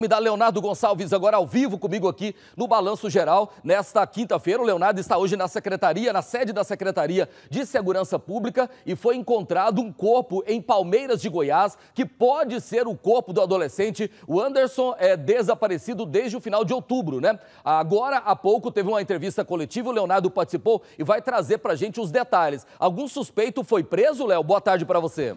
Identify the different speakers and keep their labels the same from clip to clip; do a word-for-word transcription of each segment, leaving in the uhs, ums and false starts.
Speaker 1: Me dá Leonardo Gonçalves agora ao vivo comigo aqui no Balanço Geral. Nesta quinta-feira, o Leonardo está hoje na Secretaria, na sede da Secretaria de Segurança Pública, e foi encontrado um corpo em Palmeiras de Goiás, que pode ser o corpo do adolescente. O Anderson é desaparecido desde o final de outubro, né? Agora, há pouco, teve uma entrevista coletiva, o Leonardo participou e vai trazer pra gente os detalhes. Algum suspeito foi preso, Léo? Boa tarde para você.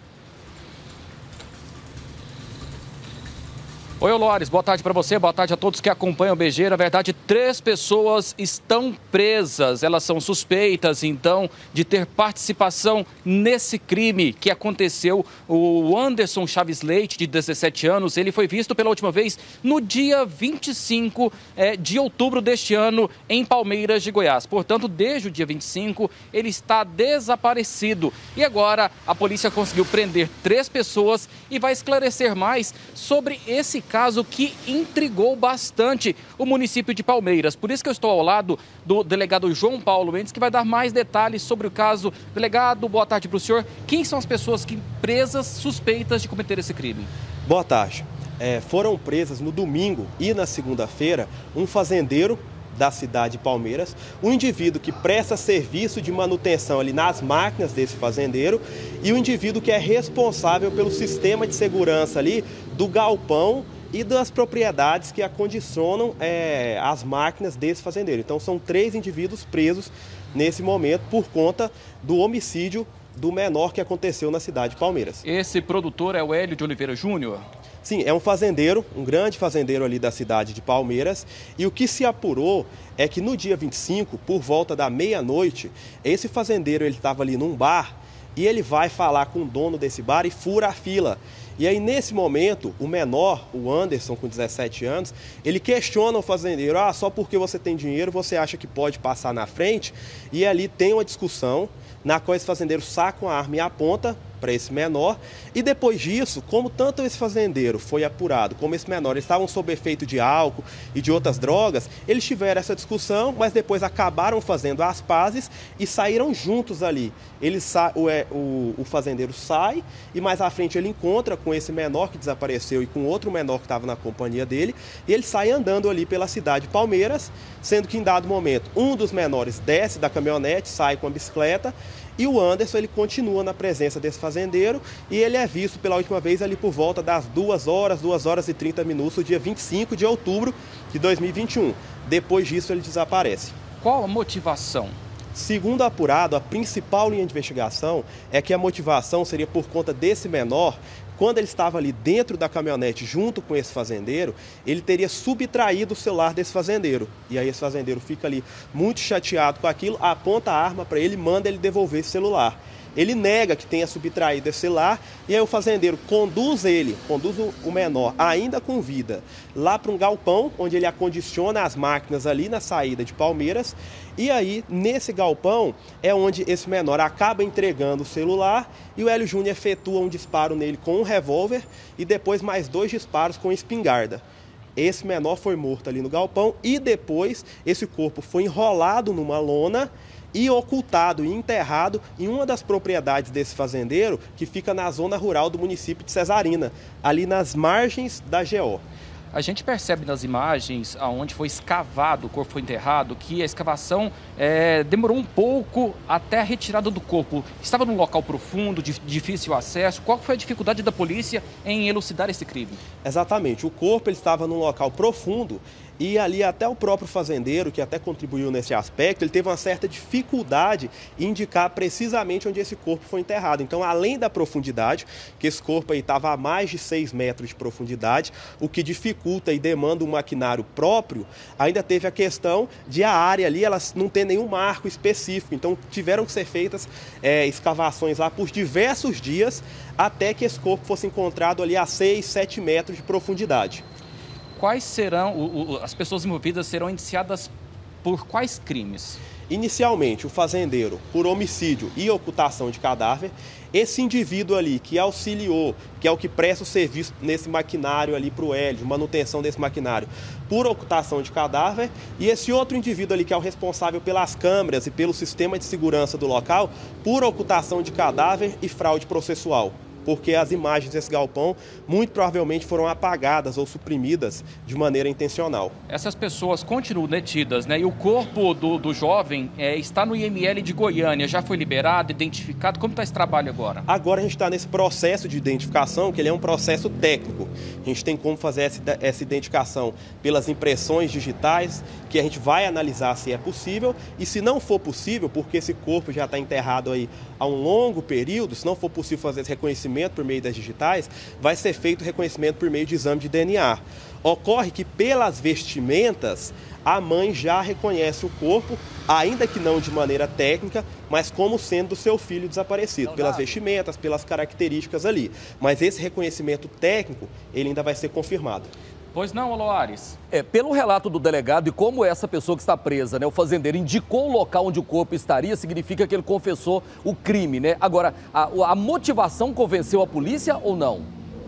Speaker 2: Oi, Lores, boa tarde para você, boa tarde a todos que acompanham o B G. Na verdade, três pessoas estão presas. Elas são suspeitas, então, de ter participação nesse crime que aconteceu. O Anderson Chaves Leite, de dezessete anos, ele foi visto pela última vez no dia vinte e cinco de outubro deste ano, em Palmeiras de Goiás. Portanto, desde o dia vinte e cinco, ele está desaparecido. E agora, a polícia conseguiu prender três pessoas e vai esclarecer mais sobre esse caso que intrigou bastante o município de Palmeiras. Por isso que eu estou ao lado do delegado João Paulo Mendes, que vai dar mais detalhes sobre o caso. Delegado, boa tarde para o senhor. Quem são as pessoas que presas suspeitas de cometer esse crime?
Speaker 3: Boa tarde. É, foram presas no domingo e na segunda-feira um fazendeiro da cidade de Palmeiras, um indivíduo que presta serviço de manutenção ali nas máquinas desse fazendeiro e o indivíduo que é responsável pelo sistema de segurança ali do galpão e das propriedades que acondicionam é, as máquinas desse fazendeiro. Então são três indivíduos presos nesse momento por conta do homicídio do menor que aconteceu na cidade de Palmeiras.
Speaker 2: Esse produtor é o Hélio de Oliveira Júnior?
Speaker 3: Sim, é um fazendeiro, um grande fazendeiro ali da cidade de Palmeiras, e o que se apurou é que no dia vinte e cinco, por volta da meia-noite, esse fazendeiro ele estava ali num bar e ele vai falar com o dono desse bar e fura a fila. E aí, nesse momento, o menor, o Anderson, com dezessete anos, ele questiona o fazendeiro: ah, só porque você tem dinheiro, você acha que pode passar na frente? E ali tem uma discussão, na qual esse fazendeiro saca uma arma e aponta para esse menor. E depois disso, como tanto esse fazendeiro foi apurado, como esse menor, eles estavam sob efeito de álcool e de outras drogas, eles tiveram essa discussão, mas depois acabaram fazendo as pazes e saíram juntos ali. Ele sa... o, o, o fazendeiro sai e mais à frente ele encontra com esse menor que desapareceu e com outro menor que estava na companhia dele, e ele sai andando ali pela cidade de Palmeiras, sendo que em dado momento um dos menores desce da caminhonete, sai com a bicicleta, e o Anderson ele continua na presença desse fazendeiro e ele é visto pela última vez ali por volta das duas horas, duas horas e trinta minutos, no dia vinte e cinco de outubro de dois mil e vinte e um. Depois disso ele desaparece.
Speaker 2: Qual a motivação?
Speaker 3: Segundo apurado, a principal linha de investigação é que a motivação seria por conta desse menor. Quando ele estava ali dentro da caminhonete junto com esse fazendeiro, ele teria subtraído o celular desse fazendeiro. E aí esse fazendeiro fica ali muito chateado com aquilo, aponta a arma para ele e manda ele devolver esse celular. Ele nega que tenha subtraído esse celular e aí o fazendeiro conduz ele, conduz o menor, ainda com vida, lá para um galpão, onde ele acondiciona as máquinas ali na saída de Palmeiras. E aí, nesse galpão, é onde esse menor acaba entregando o celular e o Hélio Júnior efetua um disparo nele com um revólver e depois mais dois disparos com espingarda. Esse menor foi morto ali no galpão e depois esse corpo foi enrolado numa lona e ocultado e enterrado em uma das propriedades desse fazendeiro, que fica na zona rural do município de Cesarina, ali nas margens da G O.
Speaker 2: A gente percebe nas imagens onde foi escavado, o corpo foi enterrado, que a escavação é, demorou um pouco até a retirada do corpo. Estava num local profundo, de difícil acesso. Qual foi a dificuldade da polícia em elucidar esse crime?
Speaker 3: Exatamente. O corpo ele estava num local profundo e ali até o próprio fazendeiro, que até contribuiu nesse aspecto, ele teve uma certa dificuldade em indicar precisamente onde esse corpo foi enterrado. Então, além da profundidade, que esse corpo aí estava a mais de seis metros de profundidade, o que dificulta e demanda um maquinário próprio, ainda teve a questão de a área ali, ela não ter nenhum marco específico. Então, tiveram que ser feitas é, escavações lá por diversos dias, até que esse corpo fosse encontrado ali a seis, sete metros de profundidade.
Speaker 2: Quais serão, o, o, as pessoas envolvidas serão indiciadas por quais crimes?
Speaker 3: Inicialmente, o fazendeiro por homicídio e ocultação de cadáver. Esse indivíduo ali que auxiliou, que é o que presta o serviço nesse maquinário ali para o Hélio, manutenção desse maquinário, por ocultação de cadáver. E esse outro indivíduo ali que é o responsável pelas câmeras e pelo sistema de segurança do local, por ocultação de cadáver e fraude processual. porque as imagens desse galpão muito provavelmente foram apagadas ou suprimidas de maneira intencional.
Speaker 2: Essas pessoas continuam detidas, né? E o corpo do, do jovem é, está no I M L de Goiânia, já foi liberado, identificado. Como está esse trabalho agora?
Speaker 3: Agora a gente está nesse processo de identificação, que ele é um processo técnico. A gente tem como fazer essa, essa identificação pelas impressões digitais, que a gente vai analisar se é possível, e se não for possível, porque esse corpo já está enterrado aí há um longo período, se não for possível fazer esse reconhecimento por meio das digitais, vai ser feito o reconhecimento por meio de exame de D N A. Ocorre que pelas vestimentas, a mãe já reconhece o corpo, ainda que não de maneira técnica, mas como sendo do seu filho desaparecido, pelas vestimentas, pelas características ali. Mas esse reconhecimento técnico, ele ainda vai ser confirmado.
Speaker 2: Pois não, Oloares?
Speaker 1: É, pelo relato do delegado e como essa pessoa que está presa, né, o fazendeiro, indicou o local onde o corpo estaria, significa que ele confessou o crime, né? Agora, a, a motivação convenceu a polícia ou não?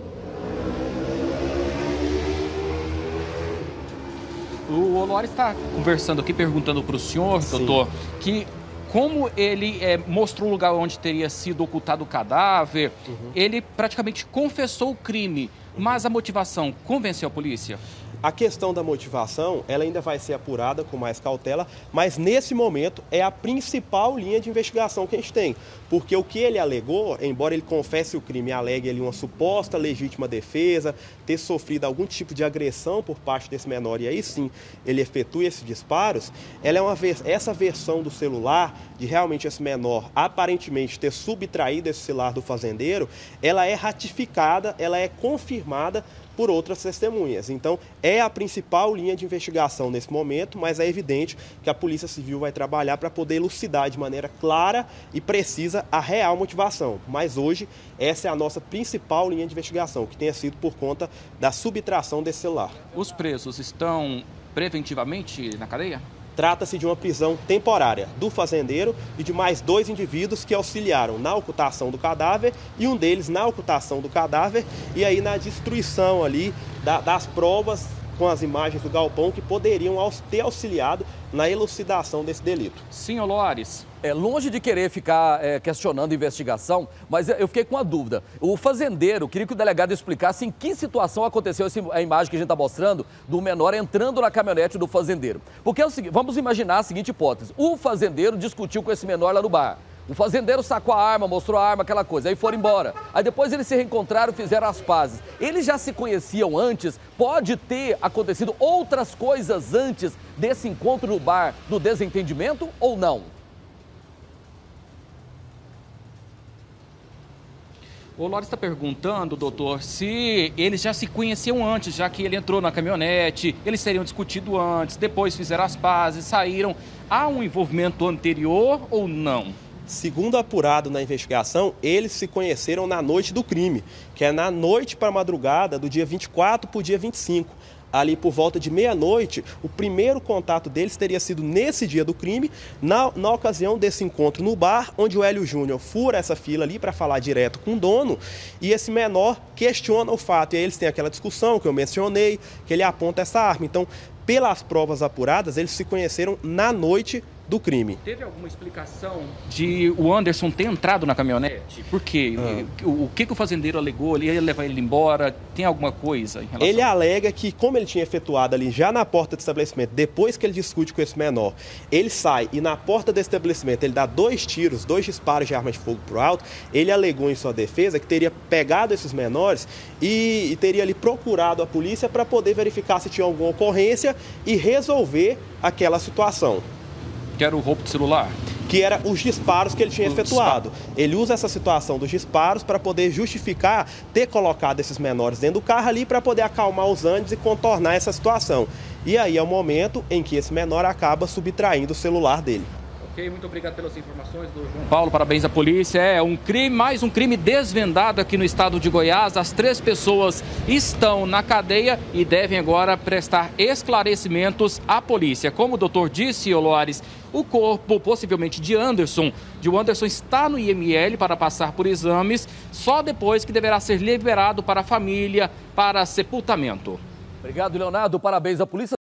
Speaker 2: O Oloares está conversando aqui, perguntando para o senhor, Sim. doutor, que como ele é, mostrou o lugar onde teria sido ocultado o cadáver, uhum. ele praticamente confessou o crime. Mas a motivação convenceu a polícia?
Speaker 3: A questão da motivação, ela ainda vai ser apurada com mais cautela, mas nesse momento é a principal linha de investigação que a gente tem. Porque o que ele alegou, embora ele confesse o crime e alegue ali uma suposta legítima defesa, ter sofrido algum tipo de agressão por parte desse menor, e aí sim ele efetua esses disparos, ela é uma, essa versão do celular, de realmente esse menor aparentemente ter subtraído esse celular do fazendeiro, ela é ratificada, ela é confirmada por outras testemunhas. Então, é a principal linha de investigação nesse momento, mas é evidente que a Polícia Civil vai trabalhar para poder elucidar de maneira clara e precisa a real motivação. Mas hoje, essa é a nossa principal linha de investigação, que tenha sido por conta da subtração desse celular.
Speaker 2: Os presos estão preventivamente na cadeia?
Speaker 3: Trata-se de uma prisão temporária do fazendeiro e de mais dois indivíduos que auxiliaram na ocultação do cadáver e um deles na ocultação do cadáver e aí na destruição ali da, das provas com as imagens do galpão que poderiam ter auxiliado na elucidação desse delito.
Speaker 2: Sim, Oloares.
Speaker 1: É, longe de querer ficar é, questionando a investigação, mas eu fiquei com uma dúvida. O fazendeiro, queria que o delegado explicasse em que situação aconteceu esse, a imagem que a gente está mostrando do menor entrando na caminhonete do fazendeiro. Porque é o seguinte, vamos imaginar a seguinte hipótese. O fazendeiro discutiu com esse menor lá no bar. O fazendeiro sacou a arma, mostrou a arma, aquela coisa, aí foram embora. Aí depois eles se reencontraram e fizeram as pazes. Eles já se conheciam antes? Pode ter acontecido outras coisas antes desse encontro no bar, do desentendimento ou não?
Speaker 2: O Oloares está perguntando, doutor, se eles já se conheciam antes, já que ele entrou na caminhonete, eles teriam discutido antes, depois fizeram as pazes, saíram. Há um envolvimento anterior ou não?
Speaker 3: Segundo apurado na investigação, eles se conheceram na noite do crime, que é na noite para a madrugada do dia vinte e quatro para o dia vinte e cinco. Ali por volta de meia-noite, o primeiro contato deles teria sido nesse dia do crime, na, na ocasião desse encontro no bar, onde o Hélio Júnior fura essa fila ali para falar direto com o dono, e esse menor questiona o fato. E aí eles têm aquela discussão que eu mencionei, que ele aponta essa arma. Então, pelas provas apuradas, eles se conheceram na noite do crime.
Speaker 2: Teve alguma explicação de o Anderson ter entrado na caminhonete? Por quê? Ah. O, o que, que o fazendeiro alegou? Ele ia levar ele embora? Tem alguma coisa em relação?
Speaker 3: Ele alega que, como ele tinha efetuado ali já na porta do estabelecimento, depois que ele discute com esse menor, ele sai e na porta do estabelecimento ele dá dois tiros, dois disparos de arma de fogo pro alto. Ele alegou em sua defesa que teria pegado esses menores e, e teria ali procurado a polícia para poder verificar se tinha alguma ocorrência e resolver aquela situação.
Speaker 2: Que era o roubo de celular?
Speaker 3: Que era os disparos que ele tinha efetuado. Ele usa essa situação dos disparos para poder justificar ter colocado esses menores dentro do carro ali para poder acalmar os ânimos e contornar essa situação. E aí é o momento em que esse menor acaba subtraindo o celular dele.
Speaker 2: Ok, muito obrigado pelas informações do João Paulo, parabéns à polícia. É um crime, mais um crime desvendado aqui no estado de Goiás. As três pessoas estão na cadeia e devem agora prestar esclarecimentos à polícia. Como o doutor disse, Oloares, o corpo, possivelmente de Anderson, de Anderson está no I M L para passar por exames, só depois que deverá ser liberado para a família para sepultamento.
Speaker 1: Obrigado, Leonardo. Parabéns à polícia.